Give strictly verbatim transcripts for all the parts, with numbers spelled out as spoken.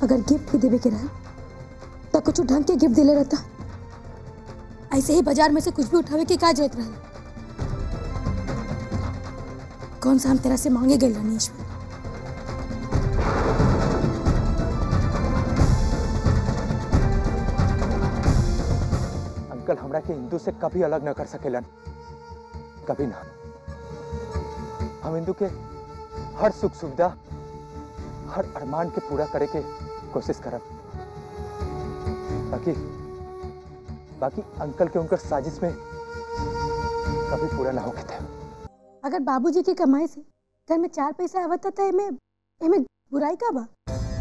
अगर गिफ्ट भी देवे के रहा तो कुछ ढंग के गिफ्ट दिले रहता। ऐसे ही बाजार में से कुछ भी उठावे की का जरूरत रहा? कौन सा हम तेरा से मांगे गए रानी ईश्वर? अंकल हमरा के हिंदू से कभी अलग न कर सकेलन, कभी ना। हम हिंदू के हर सुख सुविधा, हर अरमान के पूरा करे के कोशिश करब। बाकी बाकी अंकल के उनकर साजिश में कभी पूरा ना होके थे। अगर बाबूजी की कमाई से घर में चार पैसा आवता था, एमे एमे बुराई का बा?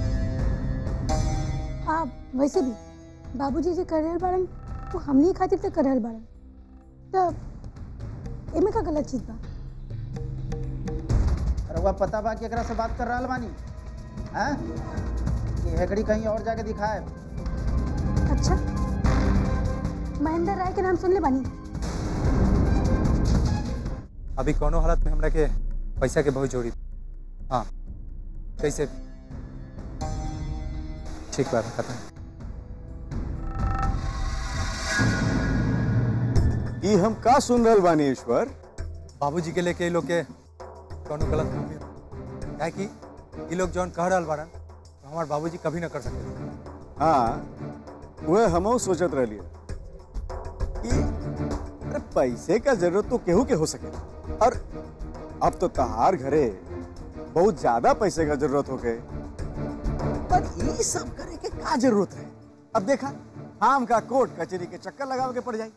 आ वैसे भी बाबूजी जे कर रहल बाड़न वो हमनी खातिर से कर रहल बाड़न, तो एमे का गलत चीज बा? रउआ पता बा कि एकरा से बात कर रहल बानी? हैं? कि हेकड़ी कहीं और जाके दिखाए? अच्छा, महेंद्र राय के नाम सुन ले बानी? अभी कोनो हालत में हमरा के पैसा के बहुत जोड़ी। हाँ, कैसे? ठीक बात खत्म। ये हम का सुन रहल बानी ईश्वर? बाबूजी के लेके लोग के कोनो गलत फहमी है कि ये लोग जौन कह रहल बाड़न तो हमार बाबूजी कभी ना कर सके। हाँ, वह हमो सोचत रहलिए कि अरे पैसे का जरूरत तो केहू के हो सके, और अब तो तहार घरे बहुत ज्यादा पैसे का जरूरत हो गए, पर ये सब करे के का जरूरत है? अब देखा हम का कोर्ट कचहरी के चक्कर लगावे के पड़ जाए।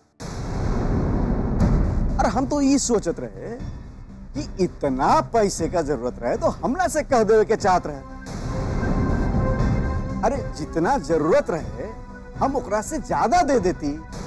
और हम तो ये सोचत रहे कि इतना पैसे का जरूरत रहे तो हमरा से कह देवे के चाहत रहे। अरे जितना जरूरत रहे हम ओकरा से ज्यादा दे देती।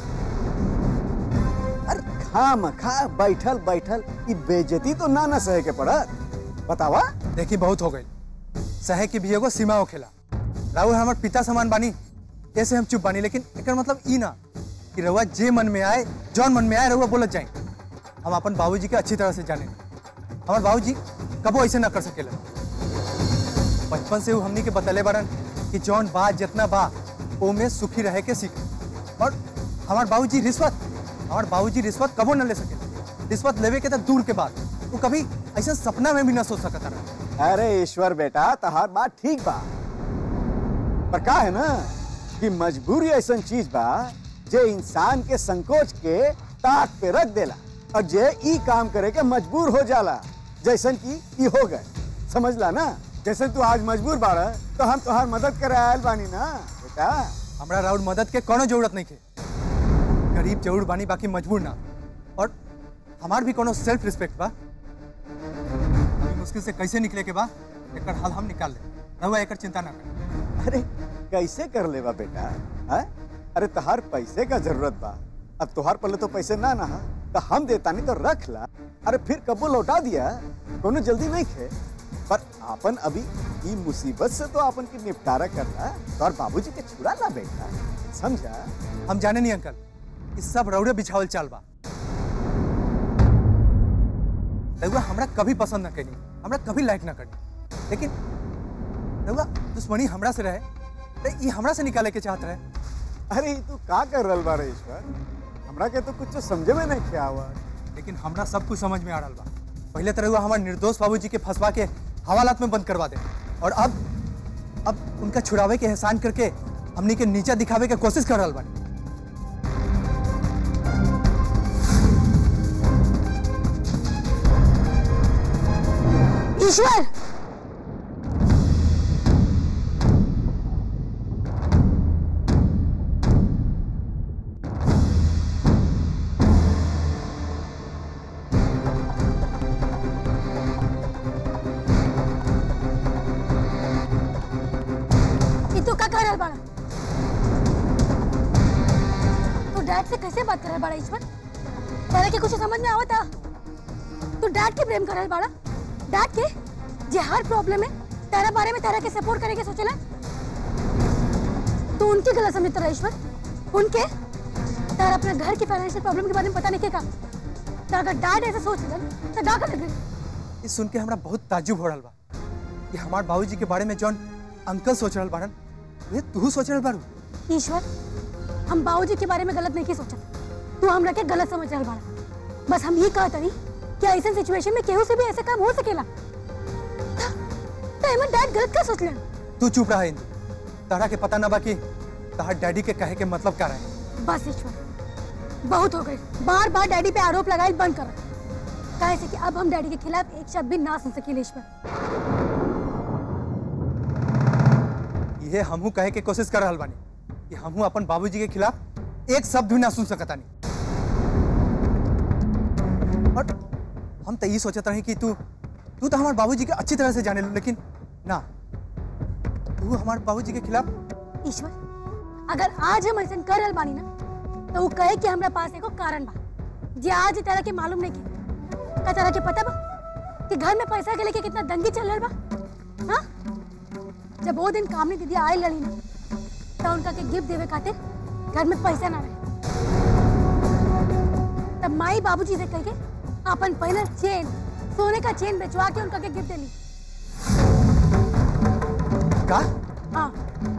अरे खाम खा बैठल बैठल ये बेइज्जती तो ना ना सहे के पड़त, बतावा? देखी बहुत हो गई, सहे की भी एगो सीमा होखेला। राहुल हमार पिता समान बानी, ऐसे हम चुप बानी, लेकिन एकर मतलब ई ना कि रहुआ जे मन में आए, जौन मन में आए रहुआ बोलत जाए। हम अपन बाबूजी के अच्छी तरह से जाने, हमार बाबूजी कबो ऐसे ना कर सकेला। बचपन से वो हमनी के बतले बारन कि जौन बा जितना बा ओ में सुखी रहे के सीख। और हमार बाबूजी रिश्वत हमार बाबूजी रिश्वत कबो न ले सके। रिश्वत लेवे के तो दूर के बाद वो कभी ऐसा सपना में भी ना सोच सकता रहा। अरे ईश्वर बेटा, तहार बात ठीक बा, पर का है ना कि मजबूरी ऐसा चीज बा जे इंसान के संकोच के ताक पे रख देला, और जे ई काम करे के मजबूर हो जाला, जैसन की ई हो गए। समझला ना? जैसे तू आज मजबूर बाड़ा तो हम तुहार मदद करे आयल बानी ना बेटा। हमरा राउर मदद के कोनो जरूरत नहीं के। गरीब जरूर बानी, बाकी मजबूर ना। और हमार भी कोनो सेल्फ रिस्पेक्ट बा। मुश्किल से कैसे निकले के बा एकर हल हम निकाल ले, रहुआ एकर चिंता ना कर। अरे कैसे कर लेवा बेटा? है? अरे तहार पैसे का जरूरत बा, अब तुहार पल्ले तो पैसे ना ना तो हम देता नहीं तो रख ला। अरे फिर कबो लौटा दिया, कोनो जल्दी नहीं खे। पर आपन अभी ये मुसीबत से तो आपन की निपटारा करना और बाबूजी के छुड़ा ला बेटा, समझा? हम जाने नहीं अंकल, इस सब रौड़े बिछावल चाल बा। रहुआ हमरा कभी पसंद ना करी, हमरा कभी लाइक ना करी, लेकिन रहुआ दुश्मनी हमरा से रहे तो ये हमरा से निकाले के चाहत रहे। अरे तू का कर रहल बा रे ईश्वर? हमरा के तो कुछ समझे में नहीं क्या हुआ। लेकिन हमरा सब कुछ समझ में आ रहा बा। पहले तो रहुआ हमारे निर्दोष बाबूजी के फंसवा के हवालात में बंद करवा दे, और अब अब उनका छुड़ावे के एहसान करके हमनी के नीचा दिखावे के कोशिश कर रहा बा। ईश्वर, से कैसे बात कर रहा बड़ा ईश्वर? तेरे के कुछ समझ में आवता? तू डैड के प्रेम कर रहा बड़ा? डैड के जे हर प्रॉब्लम है तेरा बारे में तेरा के सपोर्ट करेंगे सोचेला? तू उनकी गलत समझता रहा ईश्वर? उनके तेरा अपने घर की फाइनेंशियल प्रॉब्लम के बारे में पता नहीं क्या? तो अगर डैड ऐसे सोच ले तो डा कर लगे। ये सुन के हमरा बहुत ताज्जुब हो रहा बा कि हमार बाबूजी के बारे में जौन अंकल सोच रहल बाड़न ये तू सोच रहा बारू? ईश्वर, हम बाबूजी के बारे में गलत नहीं सोचा, तू हमरा के गलत समझ रहा बाड़ा। बस हम ये कहता नहीं कि ऐसे सिचुएशन में केहू से भी ऐसा काम हो सकेला। तो एमन डैड गलत का सोच ले। तू चुप रहा इंदु, तारा के पता ना बाकी तार डैडी के कहे के मतलब क्या रहे। बस ईश्वर, बहुत हो गई, बार बार डैडी पे आरोप लगाए बंद कर। कहे से कि अब हम डैडी के खिलाफ एक शब्द भी ना सुन सकेले। ईश्वर, ये हमहू कहे के कोशिश कर रहल बानी कि हमहू अपन बाबूजी के खिलाफ एक शब्द भी ना सुन सकता नहीं। और हम तो ये सोचते रहे कि तू तू तो हमारे बाबूजी के अच्छी तरह से जाने लो, लेकिन ना, तू हमारे बाबूजी के खिलाफ। ईश्वर, अगर आज हम ऐसा कर रहल बानी ना, तो वो कहे कि हमरा पास एगो कारण बा जे आज तरह के मालूम नहीं की। का तरह के पता बा कि घर में पैसा के लेके कितना दंगी चल रहा बा? हाँ, जब वो दिन कामनी दीदी आए लड़ी ना, तो उनका के गिफ्ट देवे खातिर घर में पैसा ना रहे, तब माई बाबूजी से कह के अपन पहनल चेन, सोने का चेन बेचवा के उनका के गिफ्ट देली। का? हाँ,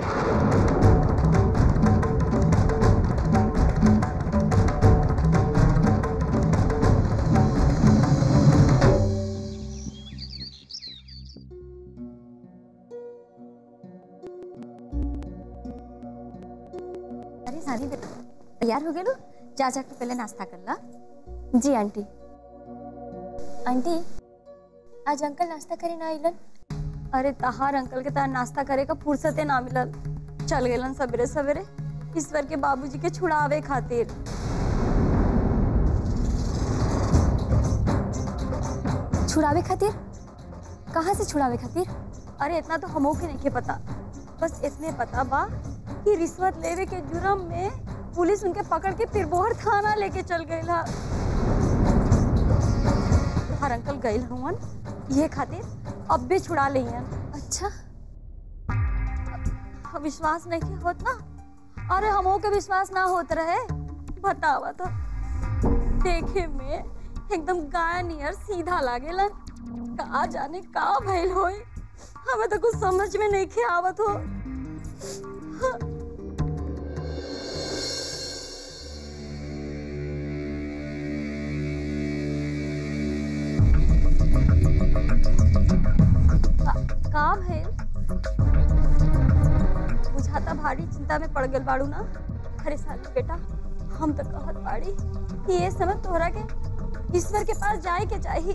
अरे सानी बेटा, तैयार हो गेलू? जा जाके पहले नाश्ता कर ला। जी आंटी। आंटी, आज अंकल नाश्ता करे ना आइलन? अरे तहार अंकल के तार नाश्ता करे का फुर्सते ना मिलल, चल गेलन सवेरे सवेरे ईश्वर के बाबूजी के छुड़ावे खातिर। छुड़ावे खातिर? कहाँ से छुड़ावे खातिर? अरे इतना तो हमो के नहीं के पता, बस इतने पता बा कि रिश्वत लेवे के जुर्म में पुलिस उनके पकड़ के पिरबोहर थाना लेके चल गईल हा। हर अंकल गईल हवन ये खातिर अब भी छुड़ा लियन। अच्छा, विश्वास नहीं के होत ना? अरे हमो के विश्वास ना होत रहे, बतावा तो। देखे में एकदम गाय नियर सीधा लागेलन, का जाने का भइल होई, हमें तो कुछ समझ में नहीं के आवत हो। का भइल? बुझाता भारी चिंता में पड़ गल बाड़ू ना? अरे साली बेटा, हम तो कहत बाड़ी कि ये समय तोहरा के ईश्वर के पास जाए के चाहिए।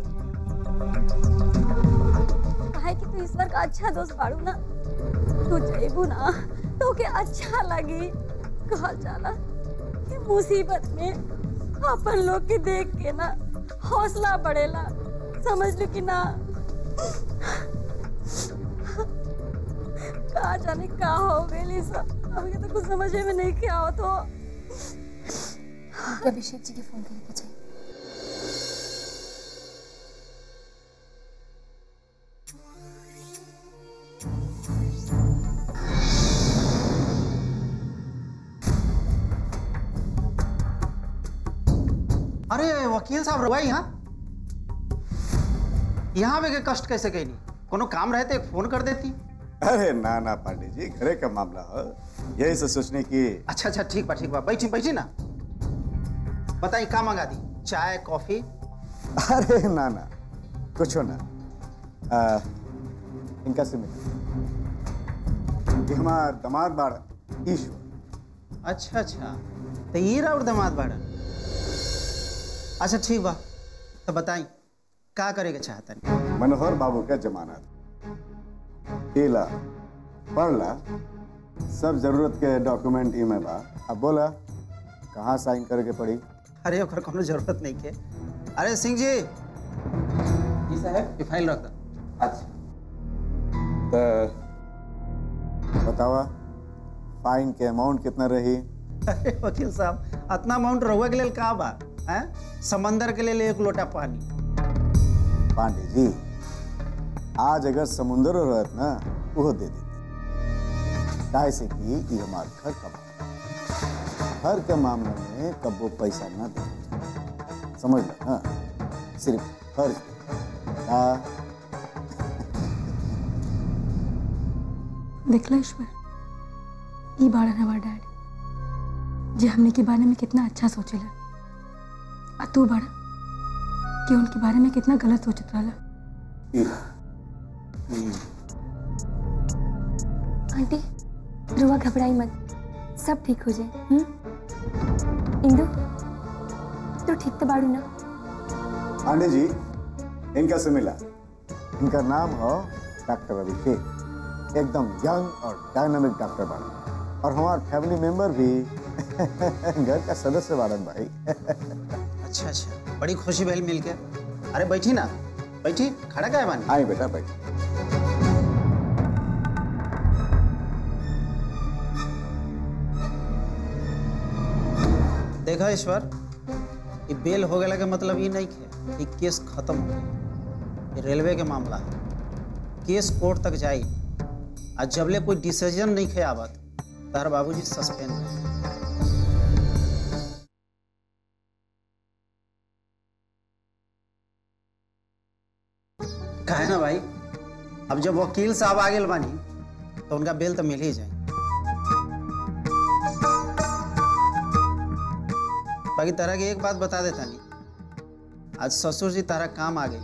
काहे कि तू ईश्वर का अच्छा दोस्त बाड़ू ना, तू जेबू ना तो के अच्छा लगी। कहल जाला कि मुसीबत में अपन लोग के देख के ना हौसला बढ़ेला, समझ लो कि ना? का जाने का हो गई सब, अभी तो कुछ समझ में नहीं क्या हो। तो अभिषेक जी के फोन करने के चाहिए। अरे वकील साहब रवाई यहाँ यहाँ पे के कष्ट कैसे कहनी? कोनो काम रहते एक फोन कर देती। अरे ना ना पांडे जी, घरे का मामला है, यही से सोचने की। अच्छा अच्छा ठीक बा ठीक बा, बैठी बैठी ना। बताई का मंगा दी? चाय कॉफी? अरे ना ना कुछ ना, आ, इनका से मिल हमारा दामाद बाड़ा ईश्वर। अच्छा अच्छा, तो ये और दामाद बाड़ा। अच्छा ठीक बा, तो बताई का करेगा चाहता नहीं? मनोहर बाबू का जमानत पीला पढ़ला, सब जरूरत के डॉक्यूमेंट ई में बा। अब बोला कहाँ साइन करके पड़ी? अरे ओकर कोनो जरूरत नहीं के। अरे सिंह जी, जी साहब, ये फाइल रख दो। अच्छा तो बतावा फाइन के अमाउंट कितना रही? अरे वकील साहब, इतना अमाउंट रहुआ के लिए का बा? हैं? समंदर के लिए एक लोटा पानी। पांडे जी, आज अगर समुंदर रहत ना वो दे देते, काहे से कि ये हमार घर का मामला, घर के मामले में कबो पैसा ना दे, समझ लो ना? सिर्फ फर्ज का। देखला ईश्वर, ई बाड़ा हमार डैड जे हमने के बारे में कितना अच्छा सोचेला, आ तू बाड़ा कि उनके बारे में कितना गलत सोचत रहला। आंटी रुआ घबराई मत, सब ठीक हो जाए। हम्म इंदु तू ठीक तो बाड़ू ना? पांडे जी इनका से मिला, इनका नाम हो डॉक्टर अभिषेक, एकदम यंग और डायनामिक डॉक्टर बाड़न, और हमारे फैमिली मेंबर भी घर का सदस्य बाड़न भाई। अच्छा अच्छा, बड़ी खुशी भइल मिल के। अरे बैठी ना, बैठी, खड़ा काहे बानी? आई बेटा बैठी। देखा ईश्वर, ये बेल हो गया का मतलब ये नहीं है कि केस खत्म हो गया। ये रेलवे के मामला है, केस कोर्ट तक जाई, आज जबले कोई डिसीजन नहीं खे आवत तार बाबूजी सस्पेंड है। कहे ना भाई, अब जब वकील साहब आ गए बानी तो उनका बेल तो मिल ही जाए। बाकी तारा की एक बात बता देता नहीं, आज ससुर जी तारा काम आ गई,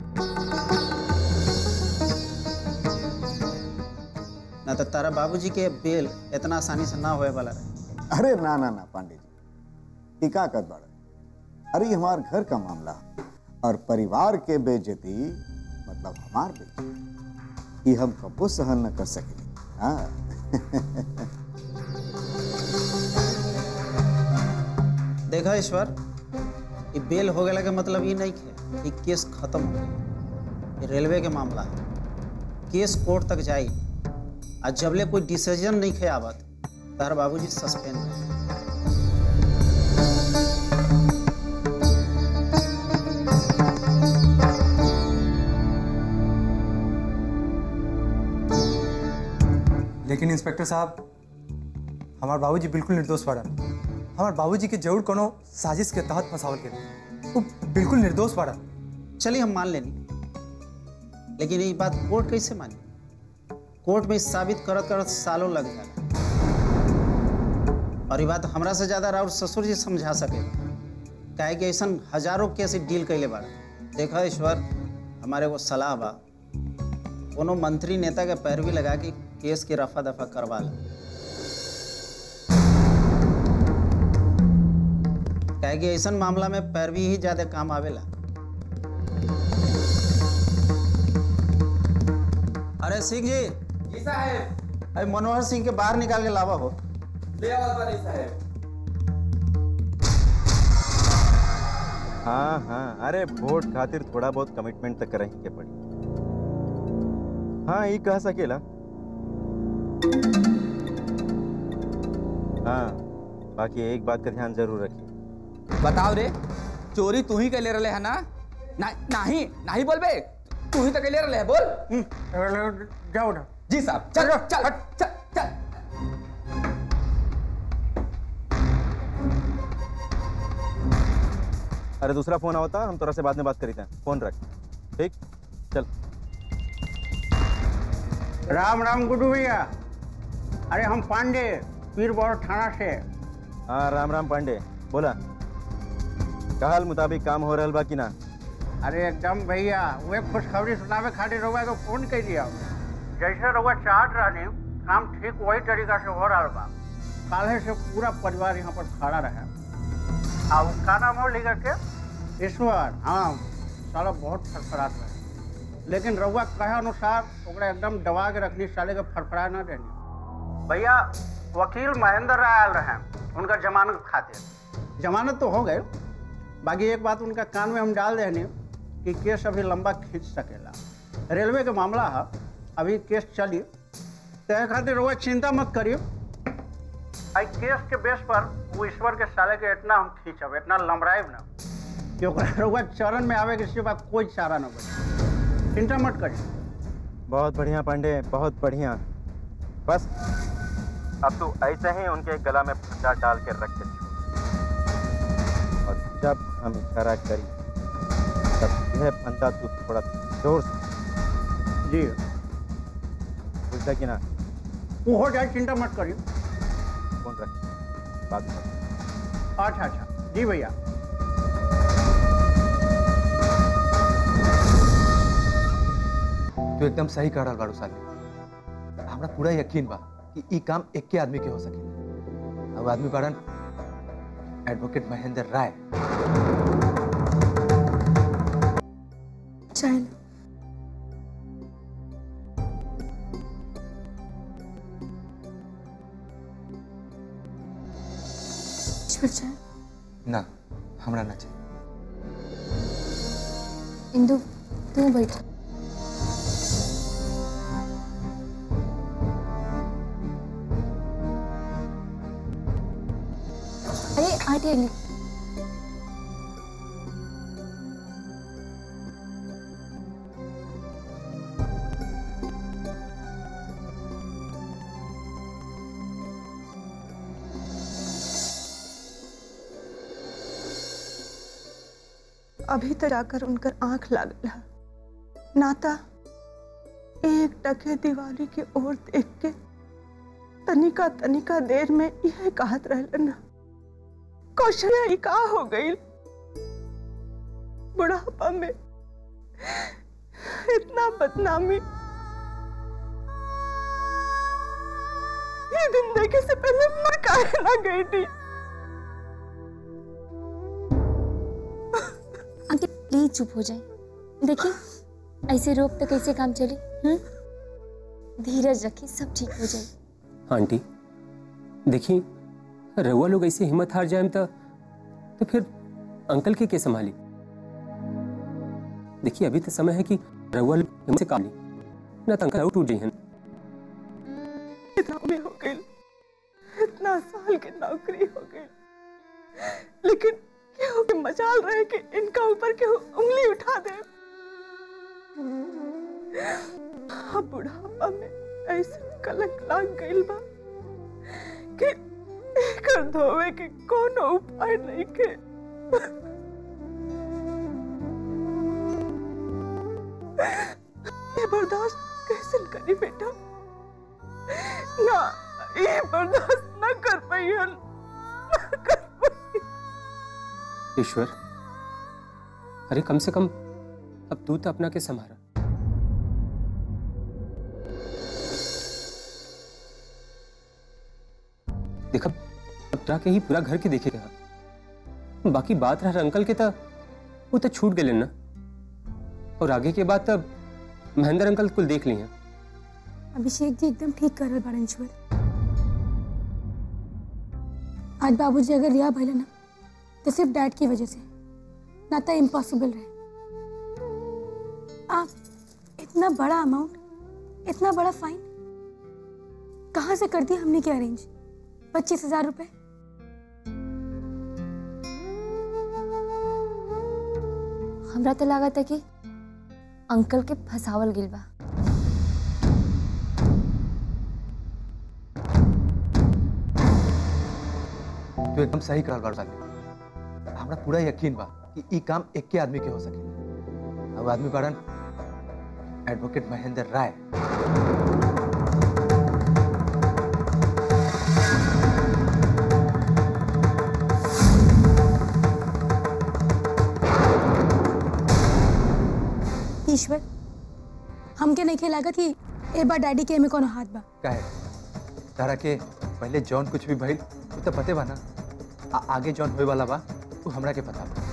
ना तो तारा बाबूजी के बेल इतना आसानी से ना होए वाला रहे। अरे ना ना ना पांडे जी, टीका कर बाड़न, अरे ये हमार घर का मामला और परिवार के बेइज्जती मतलब हमार बेइज्जती, ये हम कबो सहन न कर सकेंगे। हाँ देखा ईश्वर, ये बेल हो गया का मतलब ये नहीं है कि केस खत्म हो गया। ये रेलवे के मामला है, केस कोर्ट तक जाई, आज जबले कोई डिसीजन नहीं खे आवत तार बाबूजी सस्पेंड है। लेकिन इंस्पेक्टर साहब, हमारे बाबूजी बिल्कुल निर्दोष बाड़न। हमारे बाबूजी के जरूर कोनो साजिश के तहत फंसावल के, वो बिल्कुल निर्दोष बाड़न। चलिए हम मान लेनी, लेकिन ये बात कोर्ट कैसे मानी? कोर्ट में साबित करत करत सालों लग जाए, और ये बात हमरा से ज्यादा राउर ससुर जी समझा सके, काहे कि ऐसा हजारों केस डील कैले बाड़ा। देखा ईश्वर, हमारे को सलाह बा, कोनो मंत्री नेता के पैरवी लगा के केस की रफा दफा करवा ले, काहे कि ऐसा मामला में पैरवी ही ज्यादा काम आवेला। अरे सिंह जी, जी साहब। अरे मनोहर सिंह के बाहर निकाल के लावा हो। ले आवत बानी साहब। हाँ हाँ, अरे वोट खातिर थोड़ा बहुत कमिटमेंट तक करही के पड़ी। हाँ ये कह सकेला। हाँ, बाकी एक बात का ध्यान जरूर रखिए। बताओ रे, चोरी तू ही कैले रहे है ना? ना नहीं नहीं बोल बे, तू ही तो कैले रहे है, बोल। जाओ ना। जी साहब, चल चल चल चल। अरे दूसरा फोन आवता, हम तोरा से बाद में बात करी थे। फोन रख, ठीक? चल। राम राम गुड्डू भैया। अरे हम पांडे पीरबौर थाना से। हाँ राम राम पांडे, बोला। कहल मुताबिक काम हो रहा बा कि ना? अरे एकदम भैया, वे खुशखबरी सुनावे खातिर रहुआ को फोन कर दिया। जैसे रहुआ चाहत रहनी, काम ठीक वही तरीका से हो रहा बा। काल्हे से पूरा परिवार यहाँ पर खड़ा रहा। आ उसका नाम हो लिखा के ईश्वर। हाँ, साला बहुत फड़फड़ात रहे, लेकिन रहुआ कहे अनुसार ओकरा एकदम दबा के रखनी, साले के फड़फड़ा ना देनी। भैया वकील महेंद्र राय आयल रहे, उनका जमानत खातिर। जमानत तो हो गए, बाकी एक बात उनका कान में हम डाल देनी कि केस अभी लंबा खींच सकेला। रेलवे के मामला है, अभी केस चली, तय खातिर रहुआ चिंता मत करिए। आई केस के बेस पर वो ईश्वर के साले के इतना हम खींचब, इतना लंबराइब ना कि रहुआ चरण में आवे के सिवा कोई चारा ना बचे। चिंता मत करिए। बहुत बढ़िया पांडे, बहुत बढ़िया। बस अब तू ऐसे ही उनके गला में फंदा डाल के रख दे, और जब हम इशारा करी तब यह फंदा तू थोड़ा जोर से। जी बुझता कि ना? वो हो जाए, चिंता मत करिए। फोन रख, बाद में बात। अच्छा अच्छा जी भैया। तू एकदम सही कह रहा बाड़ू साले। हमरा पूरा यकीन बा कि ई काम एक के आदमी के हो सके। अब आदमी बाड़न एडवोकेट महेंद्र राय। चाय ईश्वर चाय ना, हमरा ना चाहिए। इंदु तू बैठ। अरे आटे अगली अभी तक जाकर उनकर आंख लागल है। नाता एक टके दिवाली की ओर देख के तनिका तनिका देर में यह कहत रहलन कौशल्या का हो गई। बुढ़ापा में इतना बदनामी ये दिन देखे से पहले मर काहे ना गई थी। आंटी प्लीज चुप हो जाए। देखिए ऐसे रोक तो कैसे काम चले। हम्म धीरज रखिए, सब ठीक हो जाए। आंटी देखिए, रउआ लोग ऐसे हिम्मत हार जाए तो, तो फिर अंकल के के संभाली। देखिए अभी तो समय है कि रउआ लोग हिम्मत से काम ली, ना तो अंकल और टूट जाइए। इतना में हो गई, इतना साल की नौकरी हो गई, लेकिन केहू के मजाल रहे कि इनका ऊपर केहू उंगली उठा दे। अब बुढ़ापा में ऐसे कलंक लाग गई बा कि एकर धोवे के कोनो उपाय नहीं के। ये बर्दाश्त कैसे करी बेटा? ना ये बर्दाश्त न कर पाई हन, न कर पाई। ईश्वर, अरे कम से कम अब तू तो अपना के संभारा। देखा अब जाके ही पूरा घर के देखेगा। बाकी बात रहा अंकल के तो वो तो छूट गए ना, और आगे के बाद तब महेंद्र अंकल कुल देख लिया। अभिषेक जी एकदम ठीक कर रहे बाड़न ईश्वर। आज बाबूजी अगर रिहा भइले ना तो सिर्फ डैड की वजह से, ना तो इम्पॉसिबल रहे। आप इतना बड़ा अमाउंट, इतना बड़ा फाइन कहाँ से कर दिया हमने क्या अरेंज? पच्चीस हजार रुपए। हमरा तो लगा था कि अंकल के फसावल गिल बा। तू एकदम सही कर रहा साले। हमरा पूरा यकीन बा कि ई काम एक के आदमी के हो सके। अब आदमी बाड़न एडवोकेट महेंद्र राय। ईश्वर, हमके नहीं खेला कि ए बार डैडी के में कोनो हाथ बा। काहे तारा के पहले जॉन कुछ भी भइल तो, तो पते बा ना। आ, आगे जॉन होए वाला बा वो हमरा के पता बा।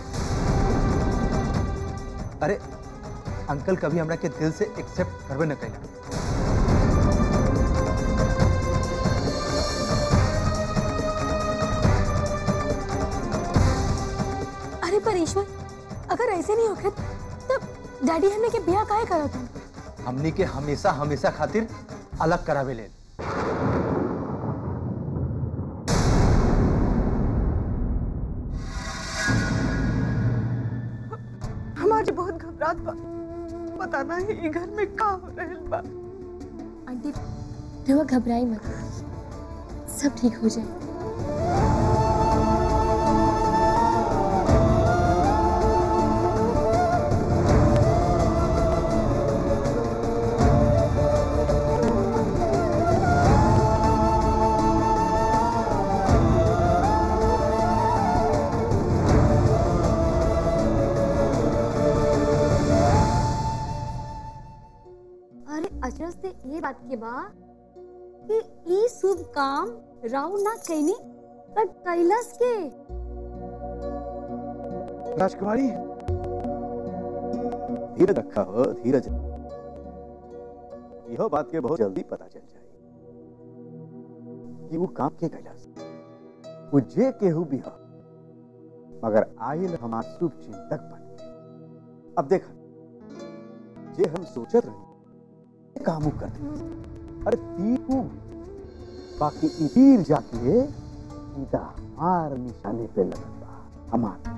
अरे अंकल कभी हमरा के दिल से एक्सेप्ट करबे न कैला। अरे पर ईश्वर, अगर ऐसे नहीं होखे तब डैडी हमने के ब्याह काहे करत हन? हमनी के हमेशा हमेशा खातिर अलग करावे ले। हमारी बहुत घबराहट बा, पता नहीं ये घर में का हो रहल बा। आंटी रउआ घबराई मत, सब ठीक हो जाए। अचरज से ये बात के बा कि ई शुभ काम राव ना कैनी पर कैलाश के। राजकुमारी धीरज रखा हो, धीरज। यह बात के बहुत जल्दी पता चल जाए कि वो काम के कैलाश वो जे केहू भी हो, मगर आयल हमार शुभ चिंतक बन गए। अब देखा जे हम सोचत रहे कामू कर अरे तीकू बाकी ई तीर जाके सीधा हमार निशाने पे लगत बा। हमार